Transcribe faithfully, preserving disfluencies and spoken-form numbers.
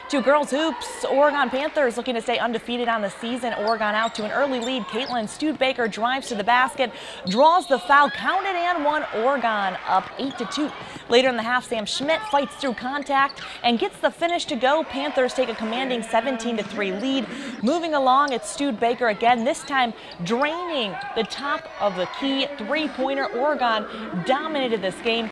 To girls hoops, Oregon Panthers looking to stay undefeated on the season. Oregon out to an early lead. Caitlin Studebaker drives to the basket, draws the foul, counted and won. Oregon up eight to two. Later in the half, Sam Schmidt fights through contact and gets the finish to go. Panthers take a commanding seventeen to three lead. Moving along, it's Studebaker again, this time draining the top of the key three-pointer. Oregon dominated this game.